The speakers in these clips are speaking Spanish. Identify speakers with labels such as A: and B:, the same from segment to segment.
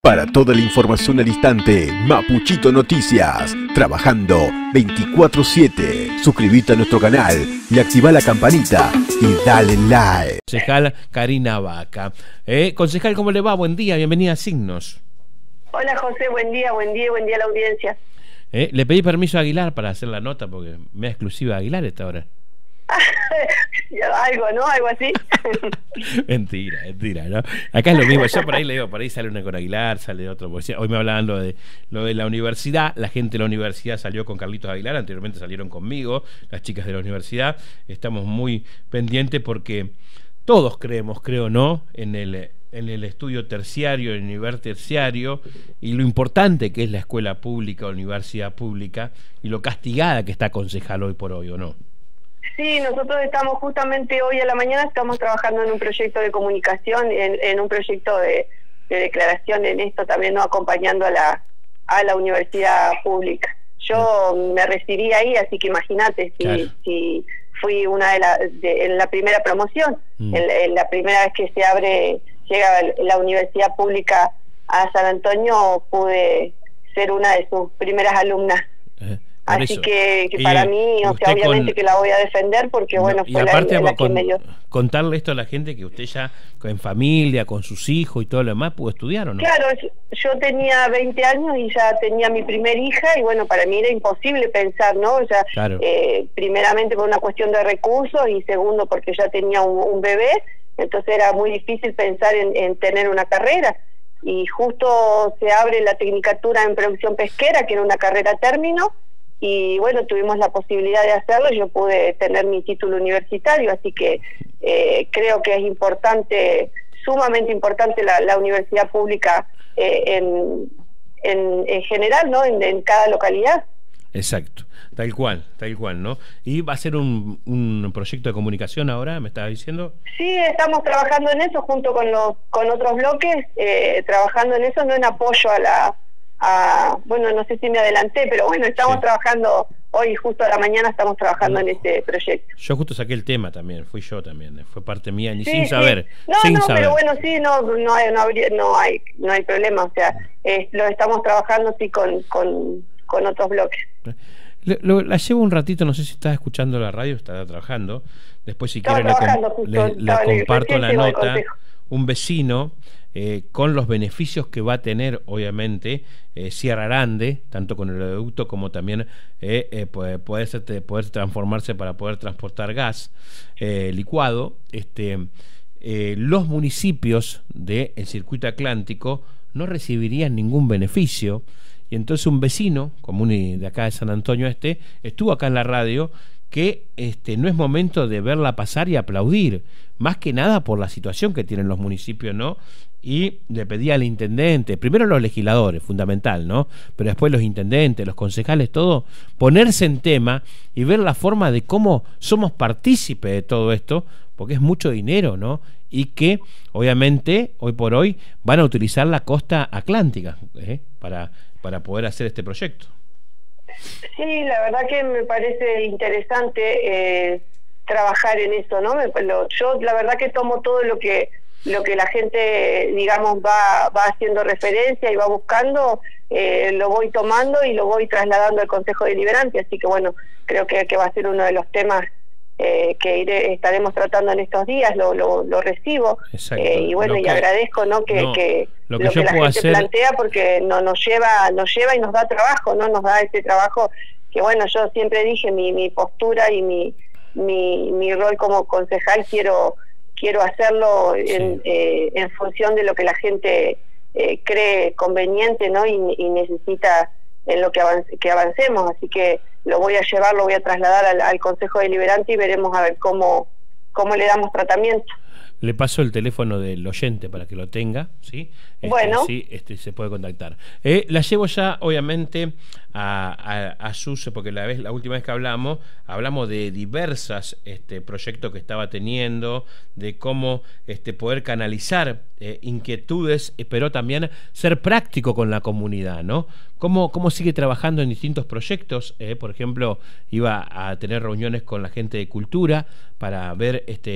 A: Para toda la información al instante, Mapuchito Noticias, trabajando 24/7. Suscríbete a nuestro canal y activa la campanita y dale like.
B: Concejal Karina Vaca. Concejal, ¿cómo le va? Buen día, bienvenida a Signos.
C: Hola José, buen día a la audiencia.
B: Le pedí permiso a Aguilar para hacer la nota porque me es exclusiva de Aguilar esta hora.
C: Algo, ¿no? Algo así.
B: Mentira, ¿no? Acá es lo mismo, yo por ahí le digo, por ahí sale una con Aguilar, sale otro. Hoy me hablaban lo de la universidad, la gente de la universidad salió con Carlitos Aguilar, anteriormente salieron conmigo, las chicas de la universidad. Estamos muy pendientes porque todos creemos, creo, ¿no? En el estudio terciario, el nivel terciario, y lo importante que es la escuela pública o universidad pública, y lo castigada que está concejal hoy por hoy, ¿o no?
C: Sí, nosotros estamos justamente hoy a la mañana, estamos trabajando en un proyecto de comunicación, en un proyecto de declaración en esto también, ¿no? Acompañando a la universidad pública. Yo me recibí ahí, así que imagínate si fui una en la primera promoción, en la primera vez que llega la universidad pública a San Antonio, pude ser una de sus primeras alumnas. Así que para mí, o sea, obviamente que la voy a defender porque, bueno, fue
B: aparte,
C: la que me dio.
B: Contarle esto a la gente que usted ya en familia, con sus hijos y todo lo demás, pudo estudiar, ¿o no?
C: Claro, yo tenía 20 años y ya tenía mi primer hija y, bueno, para mí era imposible pensar, ¿no? O sea,
B: claro.
C: Primeramente por una cuestión de recursos y segundo porque ya tenía un bebé, entonces era muy difícil pensar en tener una carrera. Y justo se abre la tecnicatura en producción pesquera, que era una carrera a término, y bueno, tuvimos la posibilidad de hacerlo. Yo pude tener mi título universitario, así que creo que es importante, sumamente importante la universidad pública en general, ¿no? En cada localidad.
B: Exacto, tal cual, ¿no? ¿Y va a ser un proyecto de comunicación ahora, me estabas diciendo?
C: Sí, estamos trabajando en eso junto con otros bloques, trabajando en eso, no en apoyo bueno, no sé si me adelanté, pero bueno, estamos trabajando, hoy justo a la mañana estamos trabajando en este proyecto.
B: Yo justo saqué el tema también, fui yo también, fue parte mía, sin saber.
C: Saber. Pero bueno, sí, no hay problema, o sea, lo estamos trabajando sí con otros bloques.
B: La llevo un ratito, no sé si estás escuchando la radio, estará trabajando, después si quieren le comparto la nota. Un vecino con los beneficios que va a tener, obviamente, Sierra Grande, tanto con el oleoducto como también poder transformarse para poder transportar gas licuado. Los municipios del circuito atlántico no recibirían ningún beneficio, y entonces un vecino común de acá de San Antonio estuvo acá en la radio que no es momento de verla pasar y aplaudir, más que nada por la situación que tienen los municipios, ¿no? Y le pedía al intendente, primero los legisladores, fundamental, ¿no? Pero después los intendentes, los concejales, todo, ponerse en tema y ver la forma de cómo somos partícipes de todo esto, porque es mucho dinero, ¿no? Y que, obviamente, hoy por hoy van a utilizar la costa atlántica para poder hacer este proyecto.
C: Sí, la verdad que me parece interesante trabajar en eso, ¿no? Yo la verdad que tomo todo lo que la gente, digamos, va haciendo referencia y va buscando, lo voy tomando y lo voy trasladando al Consejo Deliberante, así que bueno, creo que va a ser uno de los temas que estaremos tratando en estos días, lo recibo. Y bueno, y agradezco, ¿no? que lo que la gente plantea, porque nos lleva y nos da trabajo, ¿no? Nos da ese trabajo que, bueno, yo siempre dije mi postura y mi rol como concejal, quiero hacerlo en función de lo que la gente cree conveniente, ¿no? Y necesita en lo que avancemos, así que lo voy a llevar, lo voy a trasladar al Consejo Deliberante y veremos a ver cómo le damos tratamiento.
B: Le paso el teléfono del oyente para que lo tenga, ¿sí?
C: Bueno.
B: Sí, se puede contactar. La llevo ya, obviamente, a sus, porque la última vez que hablamos de diversas proyectos que estaba teniendo, de cómo poder canalizar inquietudes, pero también ser práctico con la comunidad, ¿no? ¿Cómo sigue trabajando en distintos proyectos? Por ejemplo, iba a tener reuniones con la gente de cultura para ver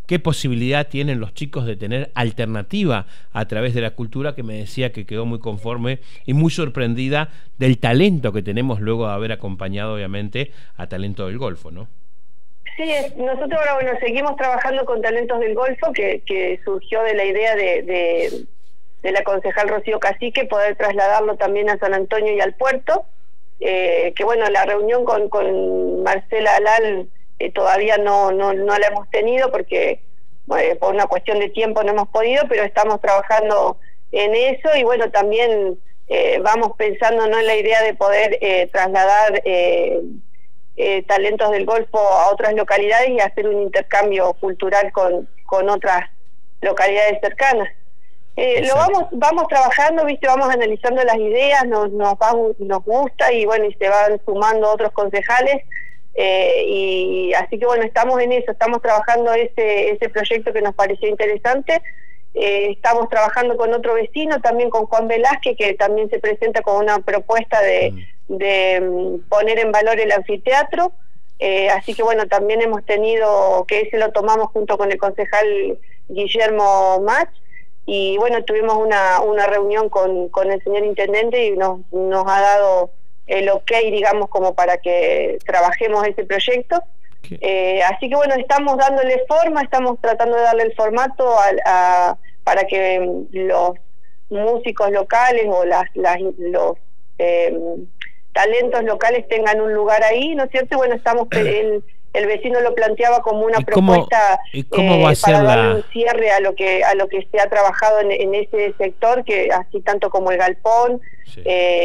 B: qué posibilidad tienen los chicos de tener alternativa a través de la cultura, que me decía que quedó muy conforme y muy sorprendida del talento que tenemos luego de haber acompañado obviamente a Talento del Golfo, ¿no?
C: Sí, nosotros ahora, bueno, seguimos trabajando con Talentos del Golfo, que surgió de la idea de la concejal Rocío Cacique, poder trasladarlo también a San Antonio y al puerto, que bueno, la reunión con Marcela Alal todavía no la hemos tenido porque por una cuestión de tiempo no hemos podido, pero estamos trabajando en eso y bueno, también vamos pensando, ¿no?, en la idea de poder trasladar Talentos del Golfo a otras localidades y hacer un intercambio cultural con otras localidades cercanas. Vamos trabajando, viste, vamos analizando las ideas, nos gusta y bueno, y se van sumando otros concejales y así que bueno, estamos en eso, estamos trabajando ese proyecto que nos pareció interesante. Estamos trabajando con otro vecino, también con Juan Velázquez, que también se presenta con una propuesta de poner en valor el anfiteatro, así que bueno, también hemos tenido, que ese lo tomamos junto con el concejal Guillermo Mach, y bueno, tuvimos una reunión con el señor intendente y nos ha dado el ok, digamos, como para que trabajemos ese proyecto. Así que bueno, estamos dándole forma, estamos tratando de darle el formato para que los músicos locales o los talentos locales tengan un lugar ahí, ¿no es cierto? Y bueno, estamos el vecino lo planteaba como una propuesta para darle un cierre a lo que se ha trabajado en ese sector, que así tanto como el galpón, sí,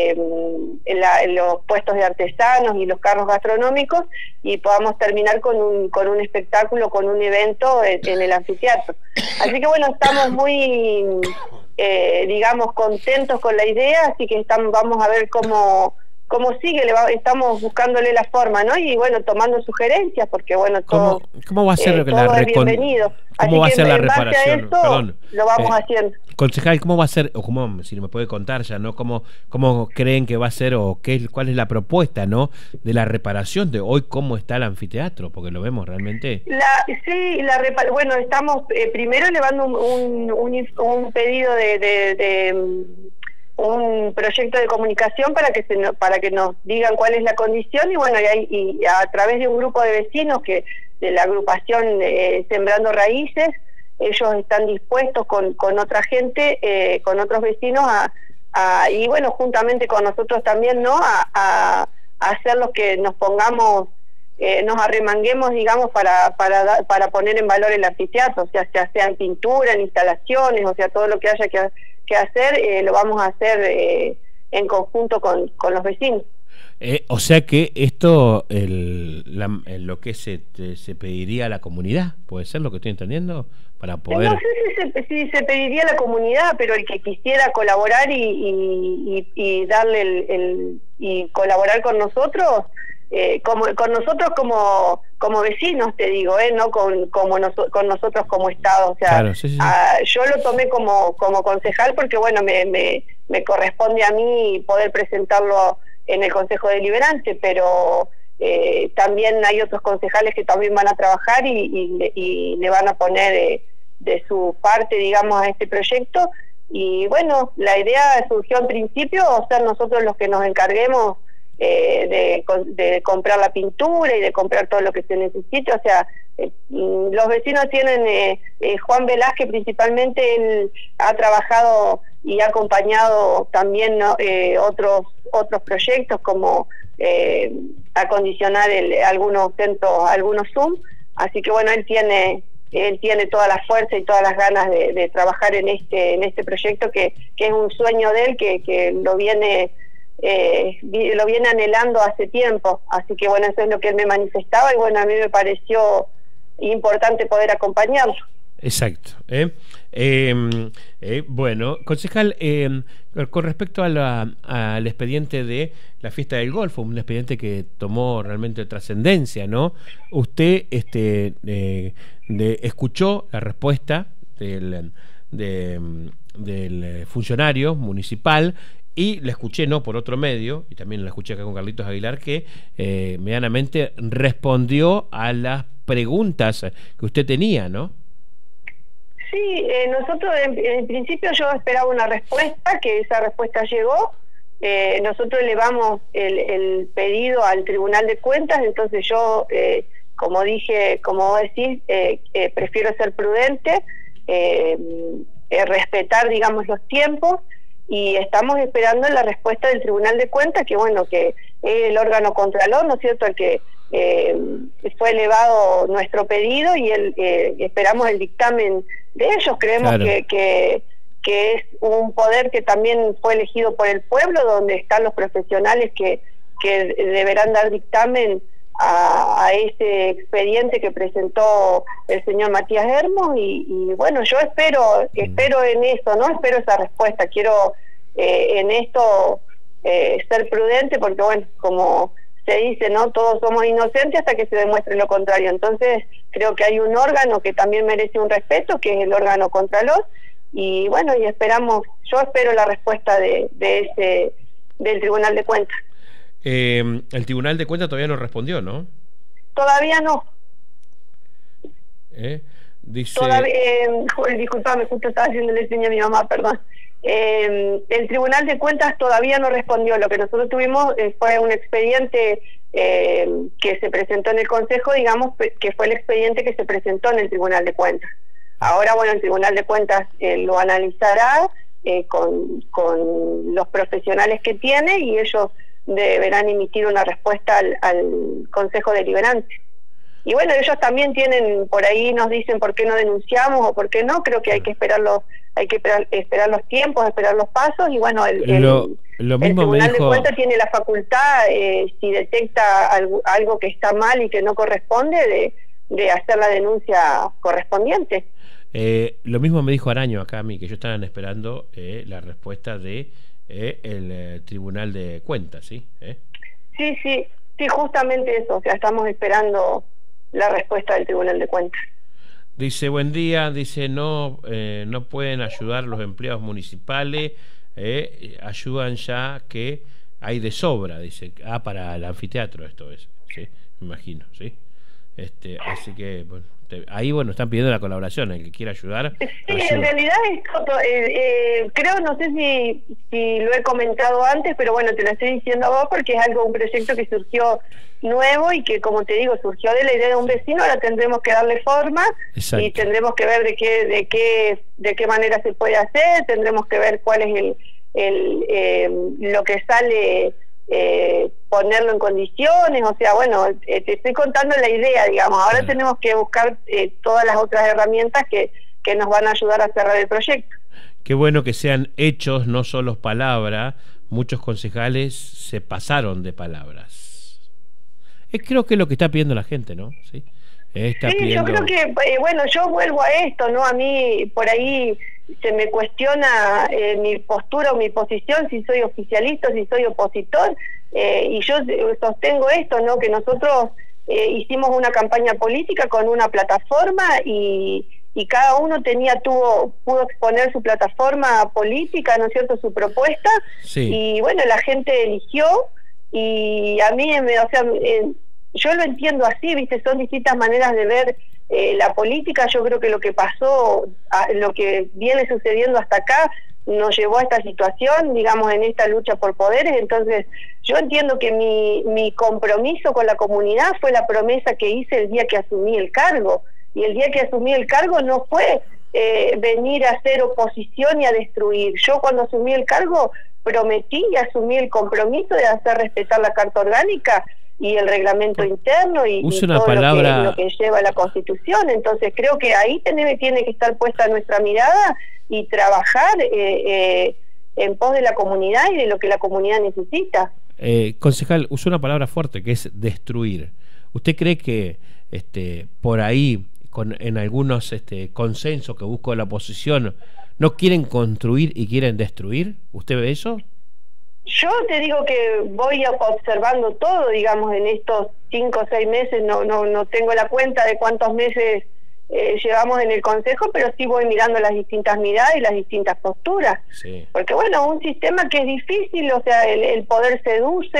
C: los puestos de artesanos y los carros gastronómicos, y podamos terminar con un espectáculo, con un evento en el anfiteatro. Así que bueno, estamos muy digamos contentos con la idea, así que vamos a ver cómo sigue, estamos buscándole la forma, ¿no? Y bueno, tomando sugerencias, porque bueno, todo,
B: ¿cómo va a ser
C: todo es bienvenido.
B: ¿Cómo va a ser la reparación?
C: Perdón, lo vamos haciendo.
B: Concejal, ¿cómo va a ser, o cómo, si me puede contar ya, ¿no? ¿Cómo creen que va a ser, o cuál es la propuesta, ¿no?, de la reparación de hoy, cómo está el anfiteatro? Porque lo vemos realmente.
C: Bueno, estamos primero elevando un pedido de un proyecto de comunicación para que nos digan cuál es la condición, y bueno, y a través de un grupo de vecinos de la agrupación Sembrando Raíces, ellos están dispuestos con otra gente, con otros vecinos y bueno, juntamente con nosotros también, ¿no?, a hacer los que nos pongamos, nos arremanguemos, digamos, para poner en valor el anfiteatro, o sea en pintura, en instalaciones, o sea, todo lo que haya que hacer, lo vamos a hacer en conjunto con los vecinos.
B: O sea que esto, lo que se pediría a la comunidad, ¿puede ser lo que estoy entendiendo? Para poder...
C: No sé si se pediría a la comunidad, pero el que quisiera colaborar y darle y colaborar con nosotros, como vecinos, te digo, no con nosotros como Estado, o sea, claro, sí. Yo lo tomé como concejal porque bueno, me corresponde a mí poder presentarlo en el Consejo Deliberante, pero también hay otros concejales que también van a trabajar y le van a poner de su parte, digamos, a este proyecto. Y bueno, la idea surgió en principio ser nosotros los que nos encarguemos de comprar la pintura y de comprar todo lo que se necesite. O sea, los vecinos tienen, Juan Velázquez principalmente, él ha trabajado y ha acompañado también, ¿no?, otros proyectos como acondicionar algunos centros, algunos Zoom. Así que bueno, él tiene toda la fuerza y todas las ganas de trabajar en este proyecto que es un sueño de él, que lo viene anhelando hace tiempo. Así que bueno, eso es lo que él me manifestaba y bueno, a mí me pareció importante poder acompañarlo.
B: Exacto. Bueno, concejal, con respecto al expediente de la fiesta del Golfo, un expediente que tomó realmente trascendencia, ¿no? Usted escuchó la respuesta del funcionario municipal, y la escuché, no por otro medio, y también la escuché acá con Carlitos Aguilar, que medianamente respondió a las preguntas que usted tenía, ¿no?
C: Sí, nosotros en principio yo esperaba una respuesta, que esa respuesta llegó. Nosotros elevamos el pedido al Tribunal de Cuentas, entonces yo, como dije, como vos decís, prefiero ser prudente, respetar, digamos, los tiempos, y estamos esperando la respuesta del Tribunal de Cuentas, que bueno, que es el órgano contralor, ¿no es cierto?, el que fue elevado nuestro pedido, y esperamos el dictamen de ellos. Creemos
B: claro.
C: que es un poder que también fue elegido por el pueblo, donde están los profesionales que deberán dar dictamen a ese expediente que presentó el señor Matías Hermos, y bueno, yo espero en eso, ¿no? Espero esa respuesta. Quiero en esto ser prudente, porque bueno, como se dice, ¿no?, todos somos inocentes hasta que se demuestre lo contrario. Entonces creo que hay un órgano que también merece un respeto, que es el órgano contralor, y bueno, y yo espero la respuesta del Tribunal de Cuentas.
B: El Tribunal de Cuentas todavía no respondió, ¿no?
C: Todavía no.
B: Dice...
C: disculpame, justo estaba haciéndole seña a mi mamá, perdón. El Tribunal de Cuentas todavía no respondió. Lo que nosotros tuvimos fue un expediente que se presentó en el Consejo, digamos, que fue el expediente que se presentó en el Tribunal de Cuentas. Ahora, bueno, el Tribunal de Cuentas lo analizará con los profesionales que tiene, y ellos deberán emitir una respuesta al Consejo Deliberante. Y bueno, ellos también tienen, por ahí nos dicen por qué no denunciamos o por qué no. Creo que hay que esperar los tiempos, esperar los pasos, y bueno, el Tribunal de Cuentas tiene la facultad, si detecta algo que está mal y que no corresponde, de hacer la denuncia correspondiente.
B: Lo mismo me dijo Araño acá a mí, que ellos estaban esperando la respuesta de el Tribunal de Cuentas, ¿sí?
C: Sí, justamente eso. O sea, estamos esperando la respuesta del Tribunal de Cuentas.
B: Dice, buen día, dice, no pueden ayudar los empleados municipales, ayudan ya que hay de sobra, dice. Para el anfiteatro esto es, ¿sí? Me imagino, ¿sí? Así que, bueno, ahí, bueno, están pidiendo la colaboración, el que quiera ayudar. Sí,
C: ayuda. En realidad creo, no sé si lo he comentado antes, pero bueno, te lo estoy diciendo a vos porque es un proyecto que surgió nuevo y que, como te digo, surgió de la idea de un vecino. Ahora tendremos que darle forma. Exacto. Y tendremos que ver de qué manera se puede hacer, tendremos que ver cuál es lo que sale, ponerlo en condiciones. O sea, bueno, te estoy contando la idea, digamos. Ahora tenemos que buscar todas las otras herramientas que nos van a ayudar a cerrar el proyecto.
B: Qué bueno que sean hechos, no solo palabras. Muchos concejales se pasaron de palabras. Creo que es lo que está pidiendo la gente, ¿no? Sí,
C: yo creo que, bueno, yo vuelvo a esto, ¿no? A mí por ahí se me cuestiona mi postura o mi posición, si soy oficialista, si soy opositor, y yo sostengo esto, ¿no? Que nosotros hicimos una campaña política con una plataforma, y cada uno pudo exponer su plataforma política, ¿no es cierto?, su propuesta. Sí. Y bueno, la gente eligió, y a mí, yo lo entiendo así, ¿viste? Son distintas maneras de ver la política. Yo creo que lo que pasó, lo que viene sucediendo hasta acá, nos llevó a esta situación, digamos, en esta lucha por poderes. Entonces, yo entiendo que mi compromiso con la comunidad fue la promesa que hice el día que asumí el cargo. Y el día que asumí el cargo no fue venir a hacer oposición y a destruir. Yo, cuando asumí el cargo, prometí y asumí el compromiso de hacer respetar la Carta Orgánica y el reglamento interno y todo lo que lleva la Constitución. Entonces creo que ahí tiene que estar puesta nuestra mirada y trabajar en pos de la comunidad y de lo que la comunidad necesita.
B: Concejal, usó una palabra fuerte, que es destruir. ¿Usted cree que por ahí, en algunos consensos que busca la oposición, no quieren construir y quieren destruir? ¿Usted ve eso?
C: Yo te digo que voy observando todo, digamos, en estos 5 o 6 meses. No tengo la cuenta de cuántos meses llevamos en el Consejo, pero sí voy mirando las distintas miradas y las distintas posturas. Sí. Porque bueno, un sistema que es difícil, o sea, el poder seduce,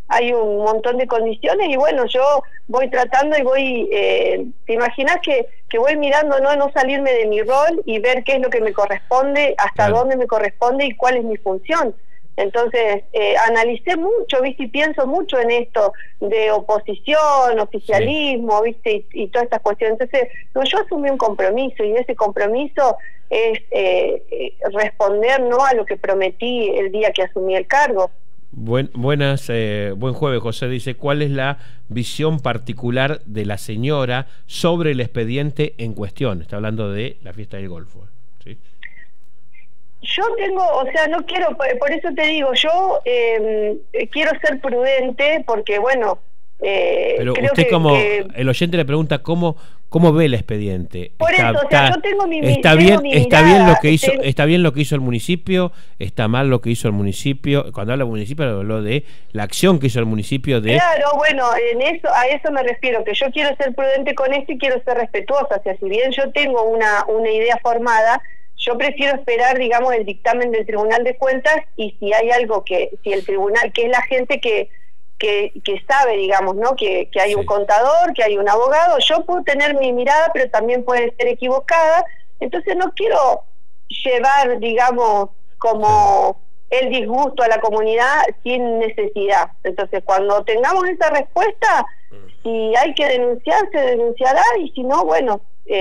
C: hay un montón de condiciones, y bueno, yo voy tratando y voy, te imaginas que voy mirando, no salirme de mi rol y ver qué es lo que me corresponde, hasta dónde me corresponde y cuál es mi función. Entonces, analicé mucho, ¿viste? Y pienso mucho en esto de oposición, oficialismo, ¿viste? Y todas estas cuestiones. Entonces, yo asumí un compromiso, y ese compromiso es responder, ¿no?, a lo que prometí el día que asumí el cargo.
B: Buen jueves, José. Dice, ¿cuál es la visión particular de la señora sobre el expediente en cuestión? Está hablando de la fiesta del Golfo, ¿sí?
C: Yo tengo, o sea, no quiero, por eso te digo, yo quiero ser prudente, porque bueno,
B: pero creo usted que el oyente le pregunta cómo ve el expediente.
C: Por eso, o sea, yo tengo mi
B: está bien lo que hizo, está bien lo que hizo el municipio, está mal lo que hizo el municipio. Cuando habla del municipio, hablo de la acción que hizo el municipio de.
C: Claro, bueno, a eso me refiero, que yo quiero ser prudente con esto y quiero ser respetuosa. O sea, si bien yo tengo una idea formada, yo prefiero esperar, digamos, el dictamen del Tribunal de Cuentas, y si hay algo si el tribunal, que es la gente que sabe, digamos, ¿no?, que hay un contador, que hay un abogado, yo puedo tener mi mirada, pero también puede ser equivocada. Entonces no quiero llevar, digamos, como el disgusto a la comunidad sin necesidad. Entonces, cuando tengamos esa respuesta, si hay que denunciar, se denunciará, y si no, bueno,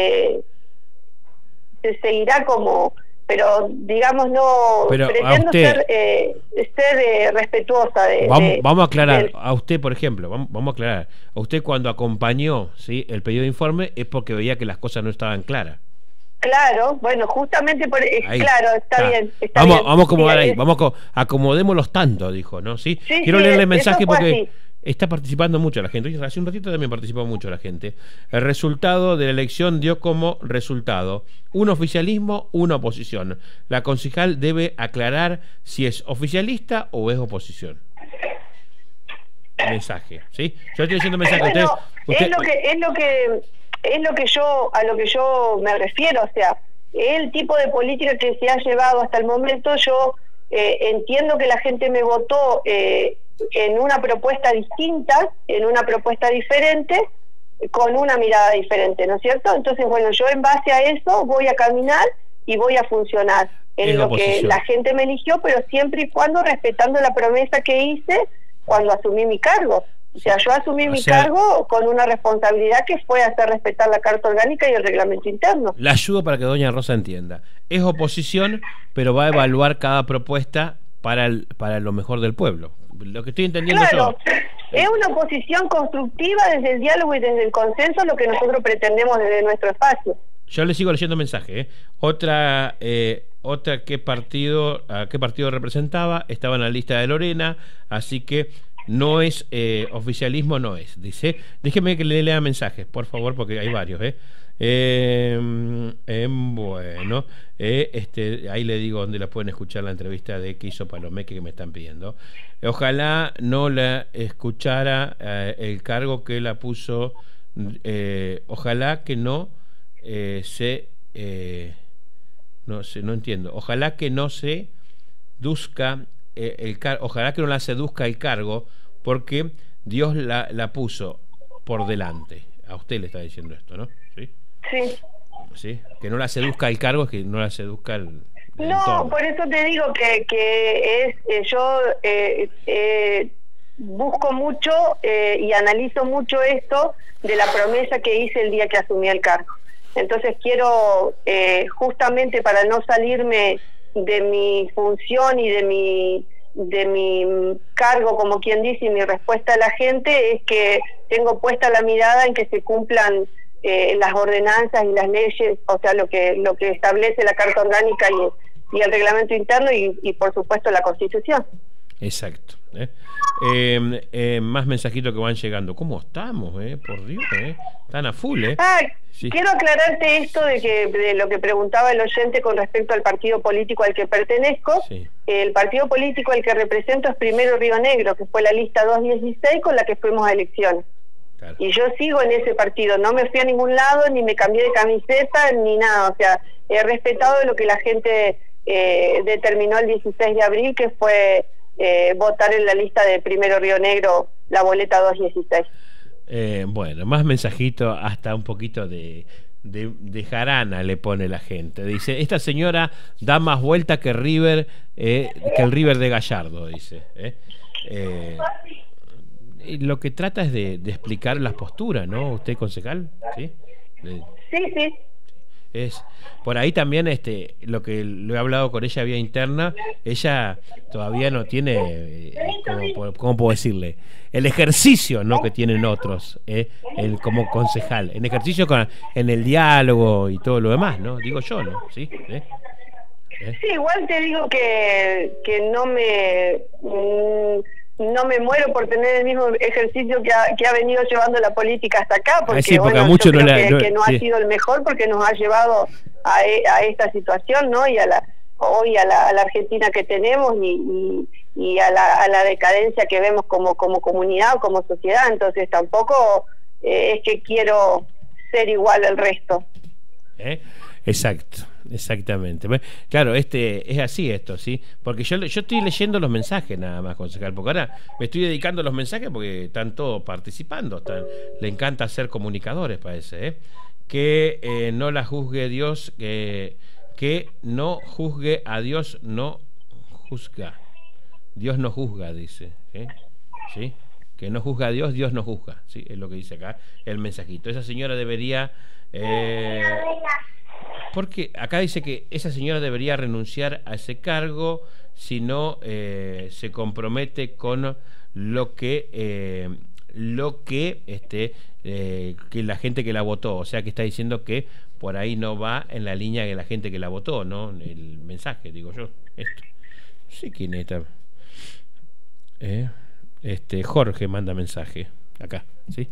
C: se seguirá como, pero digamos, no,
B: pero
C: pretendo
B: usted,
C: ser respetuosa
B: vamos a aclarar, a usted, por ejemplo, vamos a aclarar, a usted cuando acompañó, ¿sí?, el pedido de informe, es porque veía que las cosas no estaban claras.
C: Claro, bueno, justamente claro, está bien.
B: Vamos a acomodar ahí, acomodemos los tantos, dijo, ¿no? ¿Sí? Quiero leerle el mensaje porque así está participando mucho la gente. Hace un ratito también participó mucho la gente. El resultado de la elección dio como resultado un oficialismo, una oposición. La concejal debe aclarar si es oficialista o es oposición. Mensaje, ¿sí? Yo estoy diciendo mensaje.
C: Bueno, es lo que yo me refiero. O sea, el tipo de política que se ha llevado hasta el momento, yo entiendo que la gente me votó en una propuesta distinta, en una propuesta diferente, con una mirada diferente, ¿no es cierto? Entonces, bueno, yo en base a eso voy a caminar y voy a funcionar en lo que la gente me eligió, pero siempre y cuando respetando la promesa que hice cuando asumí mi cargo. O sea, yo asumí mi cargo con una responsabilidad que fue hacer respetar la Carta Orgánica y el reglamento interno.
B: La ayudo para que doña Rosa entienda. Es oposición, pero va a evaluar cada propuesta para lo mejor del pueblo. Lo que estoy entendiendo
C: yo. Es una oposición constructiva desde el diálogo y desde el consenso, lo que nosotros pretendemos desde nuestro espacio.
B: Yo le sigo leyendo mensaje. Otra ¿qué partido representaba? Estaba en la lista de Lorena, así que no es oficialismo, no es. Dice, déjeme que le lea mensajes, por favor, porque hay varios. Bueno, ahí le digo dónde la pueden escuchar la entrevista que hizo Palomeque, que me están pidiendo. Ojalá no la escuchara el cargo que la puso. Ojalá que no no entiendo. Ojalá que no se seduzca ojalá que no la seduzca el cargo, porque Dios la puso por delante. A usted le está diciendo esto, ¿no? Sí. Sí, que no la seduzca el cargo, es que no la seduzca el entorno.
C: Por eso te digo que yo busco mucho y analizo mucho esto de la promesa que hice el día que asumí el cargo. Entonces quiero, justamente para no salirme de mi función y de mi cargo, como quien dice, y mi respuesta a la gente, es que tengo puesta la mirada en que se cumplan las ordenanzas y las leyes, o sea, lo que establece la Carta Orgánica y el reglamento interno y por supuesto la Constitución.
B: Exacto. Más mensajitos que van llegando. ¿Cómo estamos? Por Dios, están a full.
C: Sí. Quiero aclararte esto de lo que preguntaba el oyente con respecto al partido político al que pertenezco. Sí. El partido político al que represento es Primero Río Negro, que fue la lista 216 con la que fuimos a elecciones. Claro. Y yo sigo en ese partido, no me fui a ningún lado, ni me cambié de camiseta, ni nada. O sea, he respetado lo que la gente determinó el 16 de abril, que fue votar en la lista de Primero Río Negro la boleta 216.
B: Bueno, más mensajito, hasta un poquito de jarana le pone la gente. Dice, esta señora da más vuelta que River, que el River de Gallardo, dice. Lo que trata es de explicar las posturas, ¿no? ¿Usted, concejal? Sí,
C: sí.
B: Es por ahí también lo que lo he hablado con ella vía interna. Ella todavía no tiene ¿cómo puedo decirle? El ejercicio, ¿no?, que tienen otros como concejal, en ejercicio en el diálogo y todo lo demás, ¿no? Digo yo, ¿no? Sí,
C: sí, igual te digo que no me muero por tener el mismo ejercicio que ha venido llevando la política hasta acá, porque,
B: sí, porque
C: bueno,
B: mucho
C: yo creo que no ha sido el mejor, porque nos ha llevado a esta situación, ¿no? Y hoy a la Argentina que tenemos y a la decadencia que vemos como comunidad o como sociedad. Entonces tampoco es que quiero ser igual al resto.
B: Exacto. Exactamente. Claro, es así esto, ¿sí? Porque yo estoy leyendo los mensajes nada más, concejal, porque ahora me estoy dedicando a los mensajes porque están todos participando, le encanta ser comunicadores, parece, que no la juzgue Dios, que no juzgue a Dios, no juzga. Dios no juzga, dice, ¿sí? Que no juzga a Dios, Dios no juzga, ¿sí? Es lo que dice acá el mensajito. Esa señora debería... porque acá dice que esa señora debería renunciar a ese cargo si no se compromete con lo que la gente que la votó. O sea, que está diciendo que por ahí no va en la línea de la gente que la votó, ¿no? El mensaje, digo yo. Esto. Sí, ¿quién está? Jorge manda mensaje acá, ¿sí?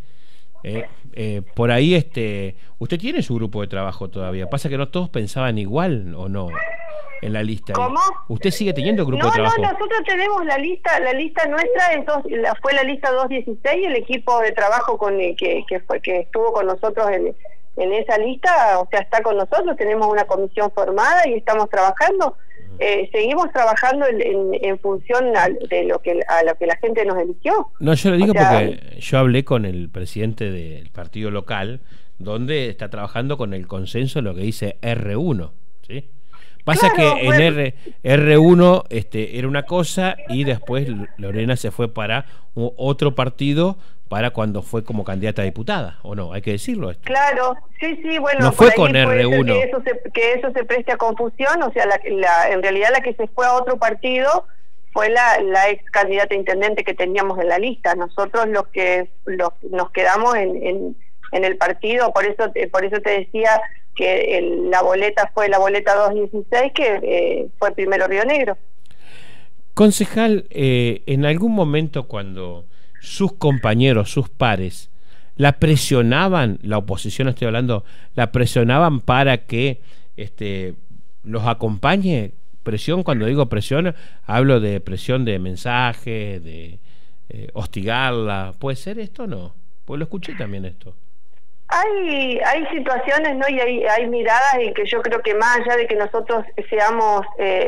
B: Por ahí usted tiene su grupo de trabajo todavía. Pasa que no todos pensaban igual, ¿o no? En la lista.
C: ¿Cómo?
B: ¿Usted sigue teniendo grupo de trabajo?
C: No, nosotros tenemos la lista nuestra fue la lista 216, el equipo de trabajo que estuvo con nosotros en esa lista, o sea, está con nosotros, tenemos una comisión formada y estamos trabajando. Seguimos trabajando en función a lo que la gente nos eligió.
B: No, yo le digo porque yo hablé con el presidente del partido local, donde está trabajando con el consenso de lo que dice R1, ¿sí? Pasa claro, que en R1 era una cosa y después Lorena se fue para otro partido para cuando fue como candidata a diputada, ¿o no? Hay que decirlo esto.
C: Claro, sí, bueno.
B: No fue con R1.
C: Que eso se preste a confusión, o sea, en realidad la que se fue a otro partido fue la ex candidata a intendente que teníamos en la lista. Nosotros nos quedamos en el partido, por eso te decía que la boleta fue la boleta 216, que fue Primero Río Negro.
B: Concejal, en algún momento cuando sus compañeros, sus pares, la presionaban, la oposición estoy hablando, la presionaban para que los acompañe. Presión, cuando digo presión, hablo de presión de mensajes, de hostigarla. ¿Puede ser esto o no? Pues lo escuché también esto.
C: Hay situaciones, ¿no? Y hay miradas en que yo creo que más allá de que nosotros seamos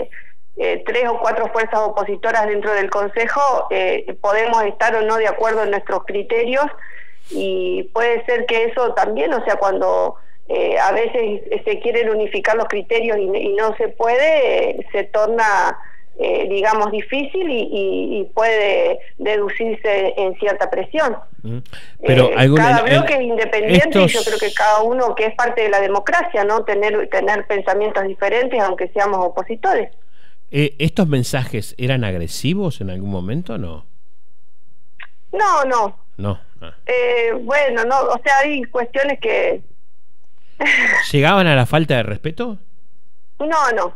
C: 3 o 4 fuerzas opositoras dentro del Consejo, podemos estar o no de acuerdo en nuestros criterios, y puede ser que eso también, o sea, cuando a veces se quieren unificar los criterios y no se puede, se torna digamos difícil y puede deducirse en cierta presión.
B: Pero
C: cada bloque es independiente y yo creo que cada uno, que es parte de la democracia, ¿no? Tener pensamientos diferentes aunque seamos opositores.
B: ¿Estos mensajes eran agresivos en algún momento o no?
C: No. Bueno, no, o sea, hay cuestiones que...
B: ¿Llegaban a la falta de respeto?
C: No.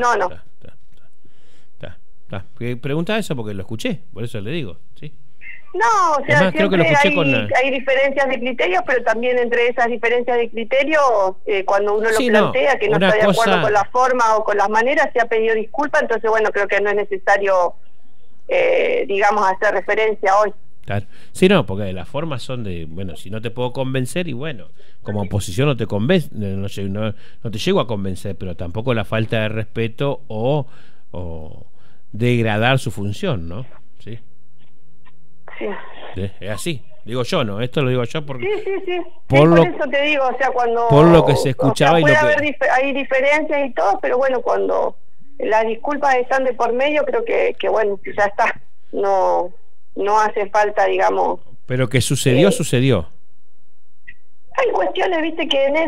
B: Pregunta eso porque lo escuché, por eso le digo, ¿sí?
C: No, o sea,
B: además, creo que lo escuché
C: hay diferencias de criterios, pero también entre esas diferencias de criterios, cuando uno lo plantea, que no está de acuerdo con la forma o con las maneras, se ha pedido disculpa, entonces bueno, creo que no es necesario, digamos, hacer referencia hoy.
B: Claro. Sí, no, porque las formas son de, bueno, si no te puedo convencer, y bueno, como oposición no te convence, no te llego a convencer, pero tampoco la falta de respeto o degradar su función, ¿no? Sí.
C: Sí.
B: Es así. Digo yo, ¿no? Esto lo digo yo porque...
C: Sí. Por eso te digo, o sea, cuando...
B: Por lo que se escuchaba,
C: o sea,
B: y lo
C: que... hay diferencias y todo, pero bueno, cuando las disculpas están de por medio, creo que bueno, ya está. No hace falta, digamos...
B: Pero que sucedió, sucedió.
C: Hay cuestiones, viste, que en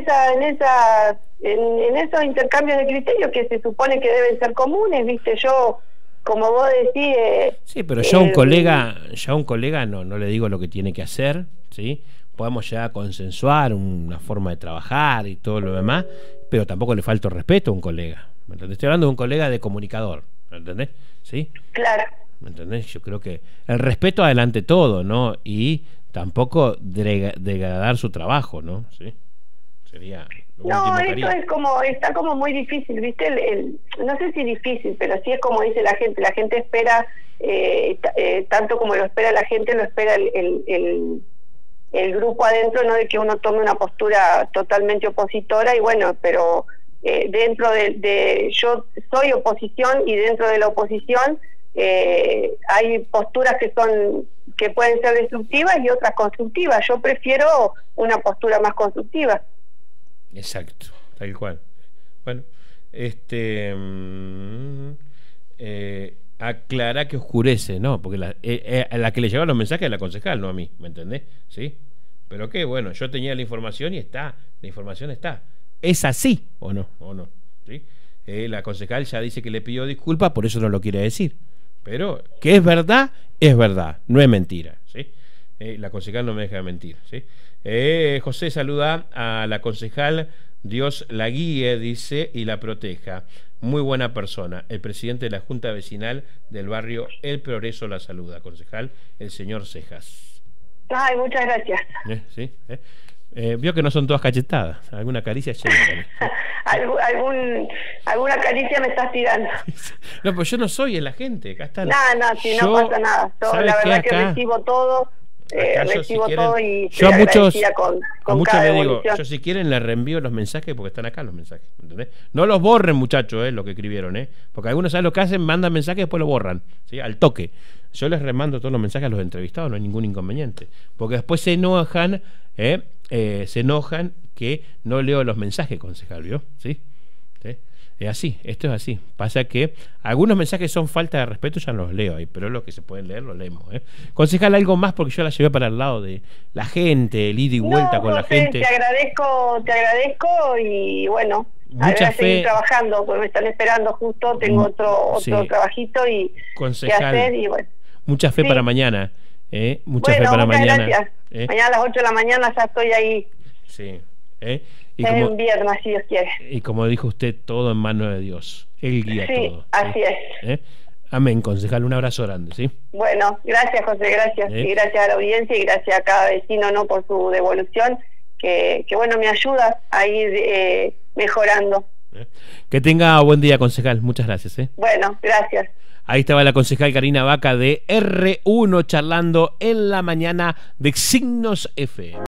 C: esos intercambios de criterios que se supone que deben ser comunes, viste, yo... Como vos decís...
B: sí, pero yo a un colega no le digo lo que tiene que hacer, ¿sí? Podemos ya consensuar una forma de trabajar y todo lo demás, pero tampoco le falta respeto a un colega. ¿Me entendés? Estoy hablando de un colega de comunicador, ¿me entendés? ¿Sí?
C: Claro.
B: ¿Me entendés? Yo creo que el respeto adelante todo, ¿no? Y tampoco degradar su trabajo, ¿no? ¿Sí? Sería...
C: No, esto es como, está como muy difícil, ¿viste? No sé si difícil, pero sí es como dice la gente espera, tanto como lo espera la gente, lo espera el grupo adentro, no de que uno tome una postura totalmente opositora, y bueno, pero dentro de yo soy oposición, y dentro de la oposición hay posturas que pueden ser destructivas y otras constructivas. Yo prefiero una postura más constructiva.
B: Exacto, tal cual. Bueno, aclara que oscurece, ¿no? Porque la que le lleva los mensajes es la concejal, no a mí, ¿me entendés? ¿Sí? Pero qué, bueno, yo tenía la información y está, la información está. ¿Es así o no? ¿O no? ¿Sí? La concejal ya dice que le pidió disculpas, por eso no lo quiere decir. Pero que es verdad, no es mentira, ¿sí? La concejal no me deja mentir, ¿sí? José saluda a la concejal, Dios la guíe, dice, y la proteja. Muy buena persona. El presidente de la Junta Vecinal del barrio El Progreso la saluda, concejal, el señor Cejas.
C: Ay, muchas gracias.
B: ¿Sí? Vio que no son todas cachetadas, alguna caricia llega.
C: Alguna caricia me estás tirando.
B: No, pues yo no soy el agente, acá está.
C: No, no pasa nada. La verdad que recibo todo. Recibo
B: si
C: todo y
B: yo a muchos le digo,
C: evolución.
B: yo si quieren les reenvío los mensajes porque están acá los mensajes, ¿entendés? No los borren, muchachos, lo que escribieron, porque algunos saben lo que hacen, mandan mensajes y después lo borran, ¿sí? Al toque. Yo les remando todos los mensajes a los entrevistados, no hay ningún inconveniente, porque después se enojan que no leo los mensajes, concejal, ¿vio? ¿Sí? Es así, esto es así. Pasa que algunos mensajes son falta de respeto, ya no los leo ahí, pero los que se pueden leer los leemos. Concejal, algo más porque yo la llevé para el lado de la gente, el ida y vuelta con la gente.
C: Te agradezco y bueno,
B: mucha fe,
C: seguir trabajando, porque me están esperando justo, tengo otro trabajito y
B: concejal,
C: que hacer y bueno.
B: Mucha fe para mañana, mucha fe para mañana.
C: Gracias. Mañana a las 8 de la mañana ya estoy ahí.
B: Sí.
C: Y como, en viernes, si Dios quiere.
B: Y como dijo usted, todo en manos de Dios. Él guía todo.
C: Así es.
B: Amén, concejal. Un abrazo grande, ¿sí?
C: Bueno, gracias, José, gracias. Y gracias a la audiencia y gracias a cada vecino, ¿no? Por su devolución, que bueno, me ayuda a ir mejorando.
B: Que tenga buen día, concejal. Muchas gracias.
C: Bueno, gracias.
B: Ahí estaba la concejal Karina Vaca de R1 charlando en la mañana de Signos FM.